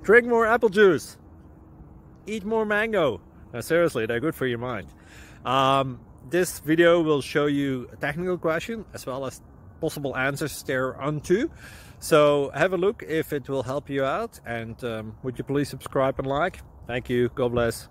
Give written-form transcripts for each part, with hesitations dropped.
Drink more apple juice. Eat more mango. No, seriously, they're good for your mind. This video will show you a technical question as well as possible answers thereunto. So have a look if it will help you out, and would you please subscribe and like? Thank you. God bless.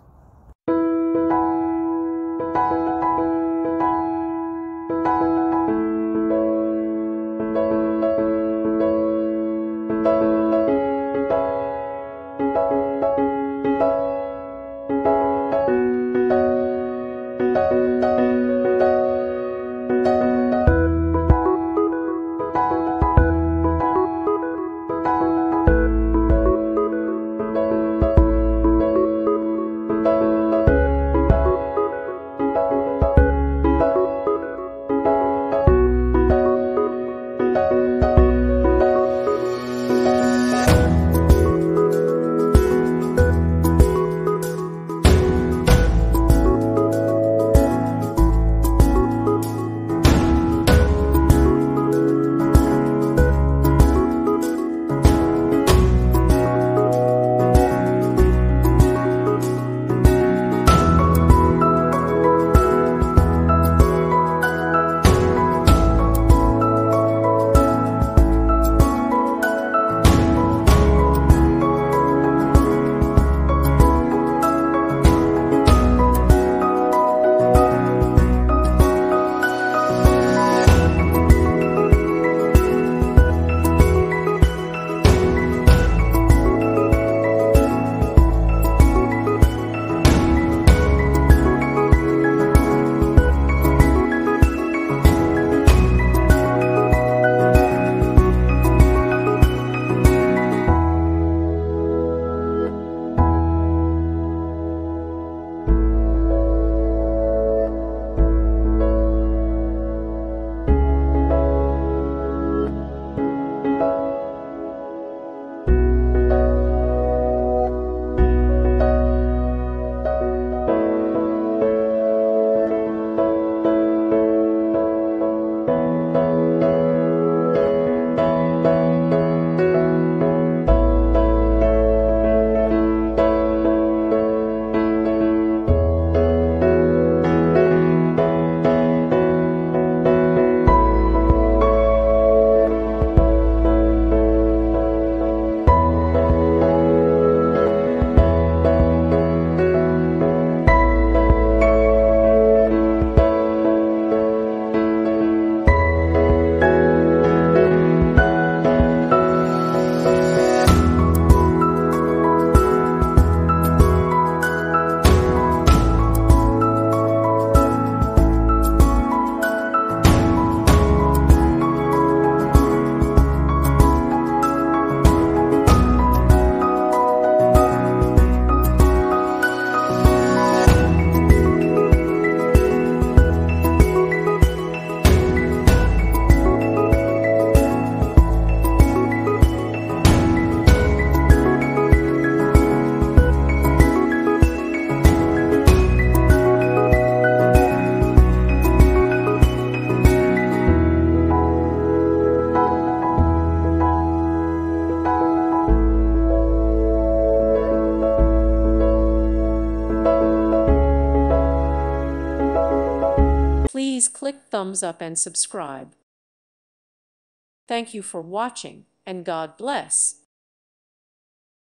Please click thumbs up and subscribe. Thank you for watching, and God bless.